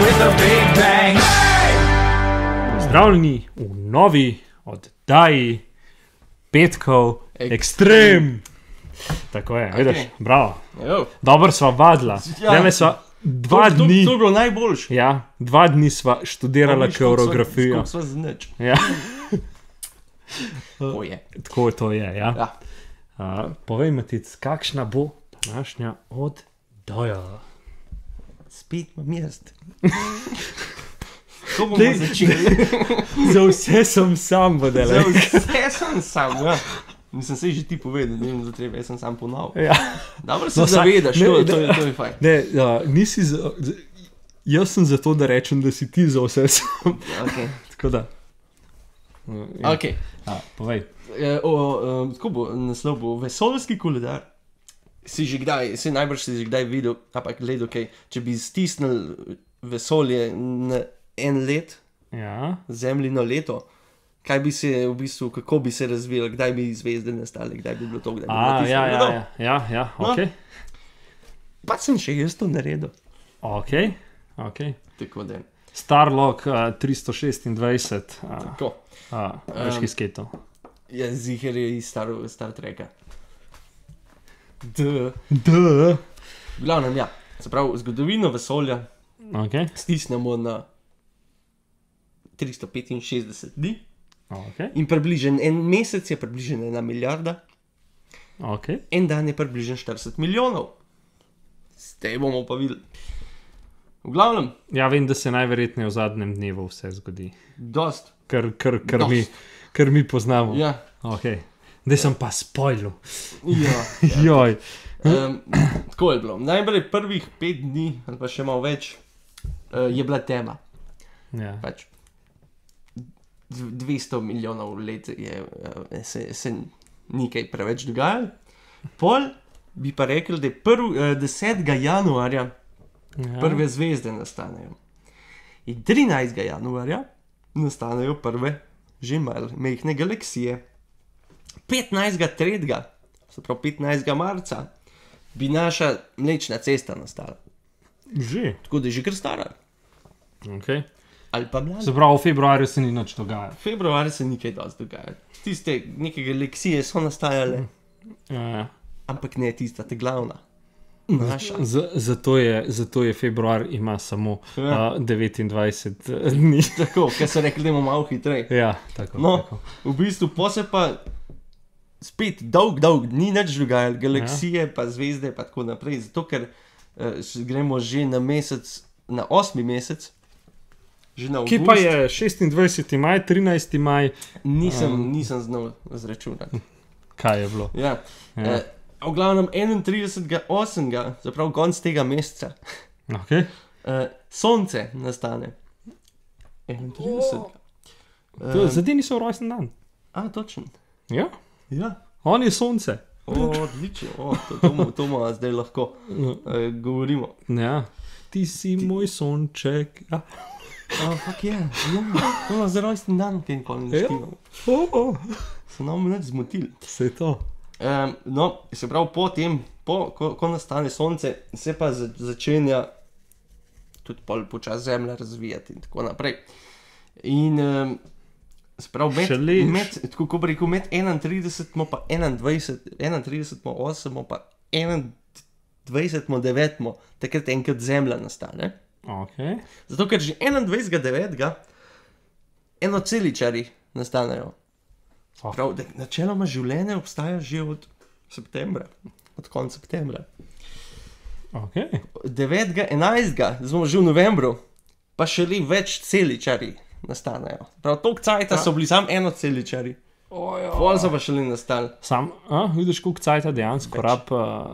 with a big bang. Hey! Pozdravljeni v novi oddaji Petkov Ekstrem. Tako je, vidiš, bravo. Dobro sva vadila. Deme sva 2 dni. To je bilo najboljše. Ja, 2 dni sva študirala koreografijo. Kako sva znič. Ja. To je. Tako to je, ja. Ja. Povej, Matic, kakšna bo današnja oddaja? Spet imam jaz. Ko bomo začeli? Za vse sem sam vodela. Za vse sem sam, ja. Mislim, se že ti povedal, ne vem, da treba, jaz sem sam ponavljal. Ja. Dobro se zavedaš, to je fajn. Ne, nisi jaz sem zato, da rečem, da si ti za vse sam. Okay. Tako da. Ja. Ok. Povej. Tako bo, naslov bo vesoljski koledar. Najbrž si že kdaj videl, ampak gledal, okay, če bi stisnil vesolje na 1 let, Ja. zemljino leto, kaj bi se v bistvu, kako bi se razvijalo, kdaj bi zvezde nastale, kdaj bi bilo to, kdaj bi bilo tisto. Ja, ok. Pa sem še jaz to naredil. Ok. Tako da. Starlog 326. Tako. Veš, ki sketo. Ja, ziher je iz Star Treka. D. V glavnem, ja. Se pravi, zgodovino vesolja Ok. stisnemo na 365 dni Ok. in približen en mesec je približen 1 milijarda, Ok. en dan je približen 40 milijonov. Zdaj bomo pa videli. V glavnem, Ja, vem, da se najverjetneje v zadnjem dnevu vse zgodi. dost. Kar mi poznamo. Ja. Ok. Zdaj sem pa spoilil. Ja. Joj. Tako je bilo. Najprej prvih 5 dni, ali pa še malo več, je bila tema. Ja. Pač 200 milijonov let se ni kaj preveč dogajalo. Pol bi pa rekel, da je 10. januarja prve zvezde nastanejo. In 13. januarja nastanejo prve že majhne galaksije. 15.3., se pravi 15. marca, bi naša Mlečna cesta nastala. Že. Tako da je že kar stara. Ok. Ali pa mlada. Se pravi, v februarju se ni nič dogajalo. Februarja se ni kaj dosti dogajalo. Tiste neke galaksije so nastajale, Ja. ampak ne tista, ta glavna. Naša. Zato je februar ima samo Ja. 29 dni. Tako, ker so rekli, da imamo malo hitreje. Ja, tako. No, tako. v bistvu pa se pa spet dolg ni nič dogajalo, galaksije pa zvezde pa tako naprej, zato ker gremo že na mesec, na 8. mesec, že na avgust. Kje pa je 26. maj, 13. maj? Nisem znal zračunati. Kaj je bilo? Ja. Ja. V glavnem 31.8., zaprav konc tega meseca, Ok. sonce nastane. 31. Zdaj niso rojsten dan. Točno. Ja. Ja. On je sonce. Odlično. To bomo zdaj lahko govorimo. Ja. Ti si moj sonček. Ja. Fak je. Ja. Za rojsten dan, kaj nikoli ne štimamo. Se nam neč zmotili. Se to. No, se pravi, ko nastane sonce, se pa začenja tudi počasi zemlja razvijati in tako naprej. In se pravi, tako bi rekel, med 31 pa 31 pa 8 pa 21 9, takrat enkrat zemlja nastane. Ok. Zato, ker že 21.9. enoceličarji nastanejo. Prav, da načeloma življenje obstaja že od septembra, od konca septembra. Ok. 9.11. smo že v novembru, pa šele več celičarji nastanejo. Prav, toliko cajta so bili samo enoceličarji. Pol so pa šele nastali. Vidiš, koliko cajta dejansko rab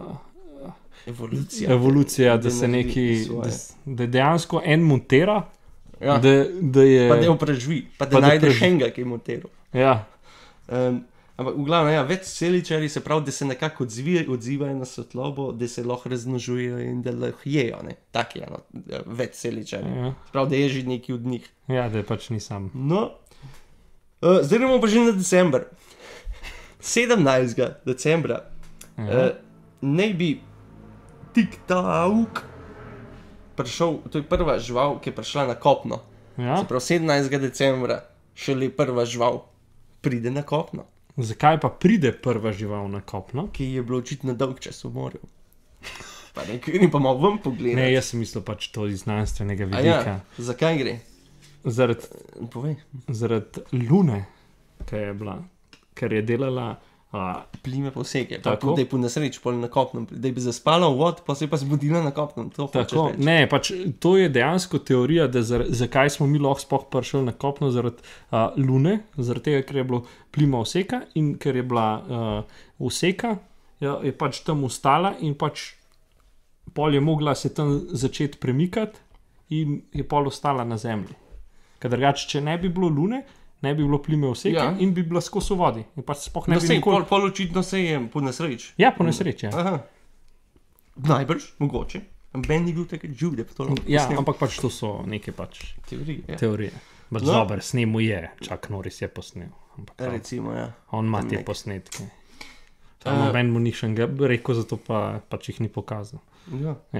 Evolucija, da se neki, da dejansko en montira, ja. da je... Pa da jo preživi, pa da najde še enega, ki je montiral. Ja. Ampak v glavnem, ja, več celičarji se pravi, da se nekako odzivajo na svetlobo, da se lahko razmnožujejo in da lahko jejo, ne. Tak je, no, več celičarji. Ja. Se pravi, da je že neki od njih. Ja, da je pač ni sam. No, zdaj gremo pa že na december. 17. decembra naj bi TikTok prišel, to je prva žival, ki je prišla na kopno. Ja? Se pravi, 17. decembra šele prva žival pride na kopno, Zakaj pa pride prva žival na kopno? ki je bilo očitno dolg čas v morju. Pa nekaj, ni pa malo ven Ne, pogledati. jaz sem mislil pač to iz znanstvenega A vidika. ja, zakaj gre? Povej. Zaradi Lune, ker je delala. Plime poseke, pa Tako. da je po nesreči pol na kopnem, da bi zaspala v vod, pa se je pa zbudila na kopnem. To hočeš Tako, reči. ne, pač to je dejansko teorija, da zakaj smo mi lahko sploh prišli na kopno zaradi Lune, zaradi tega, ker je bilo plima oseka in ker je bila oseka, je pač tam ustala in pač pol je mogla se tam začeti premikati in je pol ostala na zemlji. Ker drugače, če ne bi bilo Lune, ne bi bilo plime oseke Ja. in bi bila skozi v vodi. In pač sploh ne No, bi sej, nikoli. pol očitno se je po nesreči. Ja, po nesreči. Ja. Aha. Najbrž, mogoče. Ben ni bil takrat živ, da bi to lahko Ja, posnel. ampak pač to so neke pač Teorije, ja. teorije. Pač No. dober, snemu je, Chuck Norris je posnel. Ampak, Recimo, ja. on ima te nek- posnetke. Eh. Noben mu ni še rekel, zato pa pač jih ni pokazal. Ja. Ja.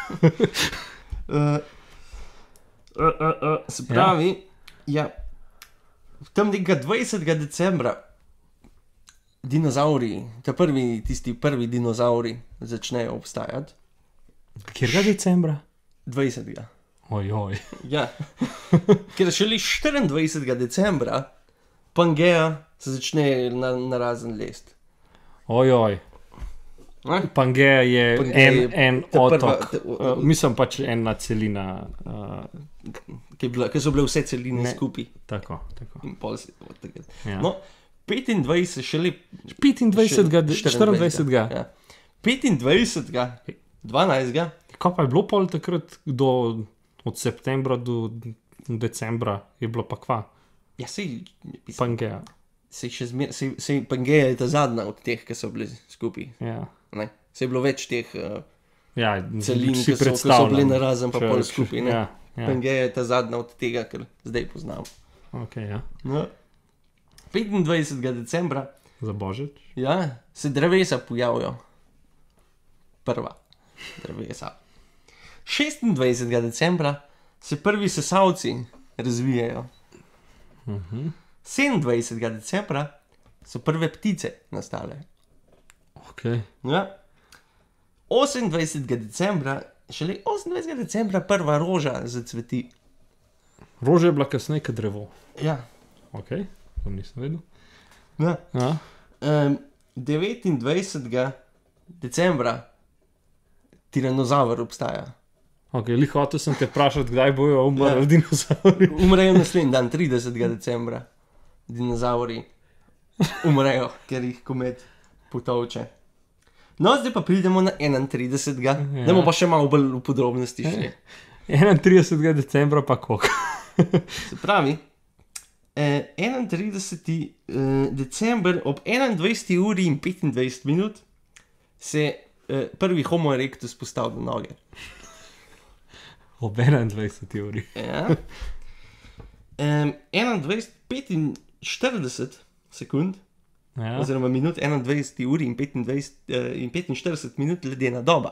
Se pravi, ja. V tem nekega 20. decembra dinozauri, tisti prvi dinozauri začnejo obstajati. Kjerga decembra? 20. Ojoj. Ja. Ker šele 24. decembra Pangeja se začne na razen lest. Ojoj. Ne? Pangeja je Pangeja je en ta prva- otok. ta- Mislim pač ena celina. Ki so bile vse celine Ne. skupaj. Tako, tako. In pol se od tega. Ja. No, 25 šele 25. še- 24. Ja. 25. 12. Kaj pa je bilo pol takrat od septembra do decembra, je bilo pa kva? Ja, sej, Pangeja. sej še zmer, sej Pangeja je ta zadnja od teh, ki so bili skupaj. Ja. Ne? Sej je bilo več teh Ja, celin, si ki so bile predstavljam. narazen, pa Če- pol če- skupaj. Ne? Ja, ja. Pangeja je ta zadnja od tega, kar zdaj poznam. Okay, ja. No. 25. decembra Za božič. ja, se drevesa pojavijo. Prva drevesa. 26. decembra se prvi sesalci razvijajo. 27. decembra so prve ptice nastale. Okay. Ja. 28. decembra, šele 28. decembra prva roža zacveti. Rože je bila kasneje kot drevo. Ja. Ok, to nisem vedel. Ja. Ja. 29. decembra tiranozaur obstaja. Ok, hotel sem te vprašati, kdaj bojo umrli Ja. dinozauri. Umrejo naslednji dan, 30. decembra. Dinozauri umrejo, ker jih komet potovče. No, zdaj pa pridemo na 31. Ja. Da bomo pa še malo bolj v podrobnosti šli. 31. decembra pa koliko? Se pravi, 31. December ob 21. uri in 25 minut se prvi Homo erectus postavil na noge. Ob 21. uri. Ja. 21, 45 sekund, Ja. oziroma minut, 21 uri in 45 minut ledena doba.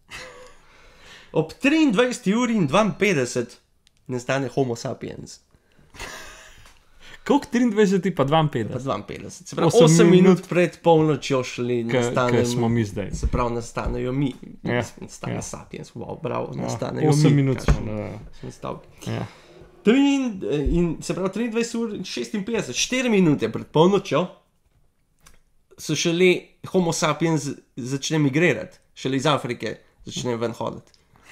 Ob 23 uri in 52 nastane Homo sapiens. Koliko 23 pa Pa 52? 52. Se pravi, Osem 8 minut, minut pred polnočjo šli Kaj nastanejo. smo mi zdaj? Se pravi, nastanejo mi. Ja, Nastane ja. sapiens, wow, bravo, Ja, nastanejo 8 mi. minut smo. kakšen Da, stavek. ja. Se pravi, 23 ur in 56, 4 minute pred polnočjo so šele Homo sapiens začne migrirati, šele iz Afrike začne ven hoditi.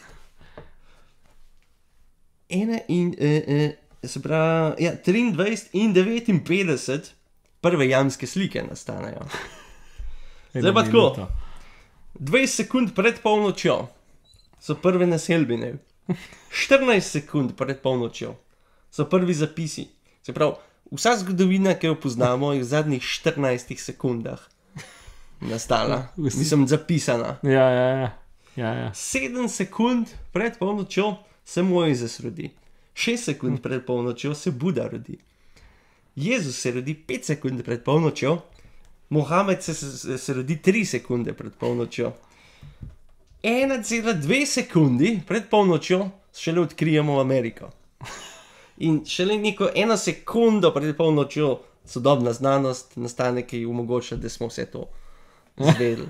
Se pravi, ja, 23 in 59 prve jamske slike nastanejo. Zdaj pa Ena tako. minuta. 20 sekund pred polnočjo so prve naselbine, 14 sekund pred polnočjo so prvi zapisi. Se pravi, vsa zgodovina, ki jo poznamo, je v zadnjih 14 sekundah nastala, mislim, zapisana. Ja, ja, ja. Ja, ja. 7 sekund pred polnočjo se Mojzes rodi, 6 sekund pred polnočjo se Buda rodi, Jezus se rodi 5 sekund pred polnočjo, Mohamed se rodi 3 sekunde pred polnočjo, 1,2 sekundi pred polnočjo šele odkrijemo Ameriko. In šele neko 1 sekundo pred polnočjo sodobna znanost nastane, ki omogoča, da smo vse to izvedeli.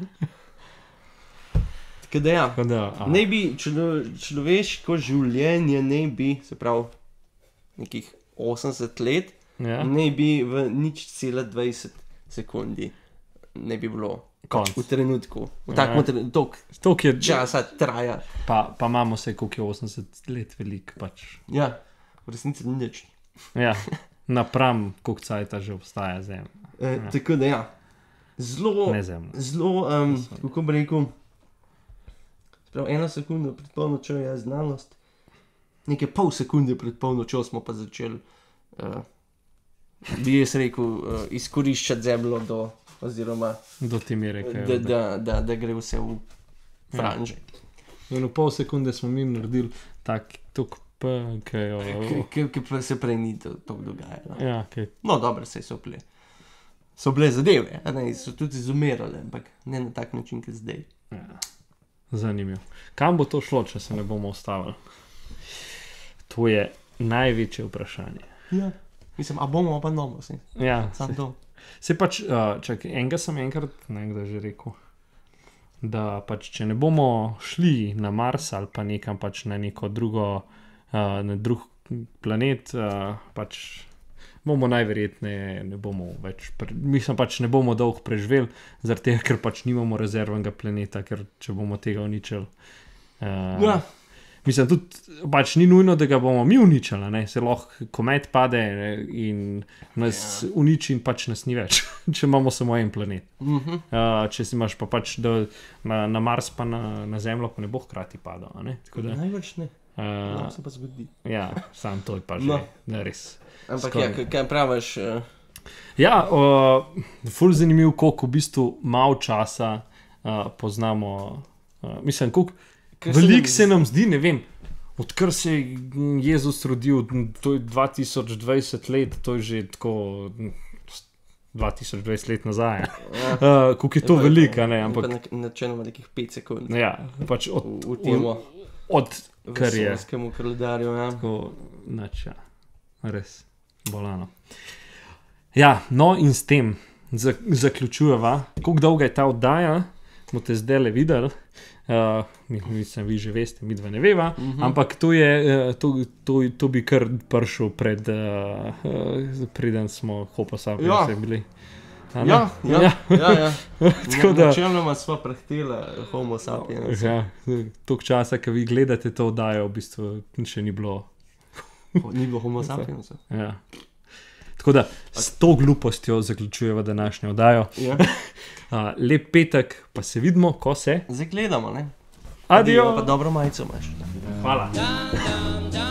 Tako da ja, ne bi človeško življenje ne bi, se pravi, nekih 80 let, ne bi v 0,20 sekundi ne bi bilo v trenutku, v takem trenutku, toliko časa traja. Pa imamo se, koliko je 80 let velik, pač. Ja, v resnici ni nič. Ja, napram, koliko cajta že obstaja Zemlja. Tako da ja, zelo, kako bi rekel, prav 1 sekundo pred polnočjo je znanost, nekaj pol sekunde pred polnočjo smo pa začeli, bi jaz rekel, izkoriščati Zemljo oziroma do te mere, da gre vse v franže. In v pol sekunde smo mi naredili tok ki pa se prej ni to dogajalo. Ja, no, dobro, so bile zadeve, so tudi izumirale, ampak ne na tak način, kot zdaj. Ja. Zanimivo. Kam bo to šlo, če se ne bomo ustavili? To je največje vprašanje. Ja, mislim, a bomo pa novo, vse. Ja, sam to. Se pač, čakaj, enega sem enkrat nekdo že rekel, da pač, če ne bomo šli na Mars ali pa nekam pač na neko drugo, na drug planet, pač bomo najverjetneje ne bomo več, mislim pač ne bomo dolgo preživeli, zaradi tega, ker pač nimamo rezervnega planeta, ker če bomo tega uničili. Ja. Mislim, tudi pač ni nujno, da ga bomo mi uničili, ne? Se lahko komet pade in nas uniči in pač nas ni več, če imamo samo en planet. Če si imaš pa pač na Mars pa na Zemljo, pa ne bo hkrati padal, ne? Največ ne. Lahko se pa zgodi. Ja, sam to je pa že, da res. Ampak ja, kaj praviš? Ja, ful zanimiv, koliko v bistvu malo časa poznamo, mislim, koliko veliko se nam zdi, ne vem, odkar se je Jezus rodil, to je 2020 let, to je že tako 2020 let nazaj. Koliko je to veliko, ne? Ampak načeloma nekih 5 sekund. Ja, pač od kar je. V vesolskemu kalendarju, ja. Tako, ja, res, bolano. Ja, no in s tem zaključujeva, koliko dolga je ta oddaja, smo te zdaj le videli. Mislim, vi že veste, mi dva ne veva, ampak to bi kar prišel preden smo Homo sapiens bili. Ja. Načeloma sva prehtela Homo sapiens. Ja, toliko časa, ko vi gledate to oddajo, v bistvu še ni bilo. Ni bilo Homo sapiens. Ja. Tako da s to glupostjo zaključujeva današnjo oddajo. Ja. Lep petek, pa se vidimo, ko se zdaj gledamo, ne? Adijo. Pa dobro majico imaš. Hvala.